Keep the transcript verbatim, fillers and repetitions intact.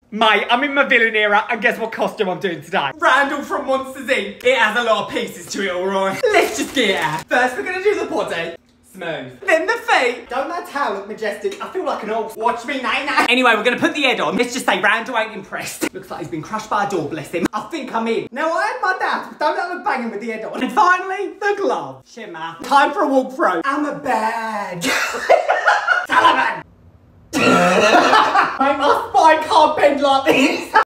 Mate, I'm in my villain era, and guess what costume I'm doing today? Randall from Monsters Incorporated. It has a lot of pieces to it, alright? Let's just get it out. First, we're gonna do the body. Smooth. Then the feet. Don't that towel look majestic? I feel like an old. Watch me, nay, nay. Anyway, we're gonna put the head on. Let's just say Randall ain't impressed. Looks like he's been crushed by a door, bless him. I think I'm in. Now, I had my doubts, but don't let them banging with the head on. And finally, the glove. Shimmer. Time for a walk through. I'm a bad. Taliban. Mate, my spine can't bend like this.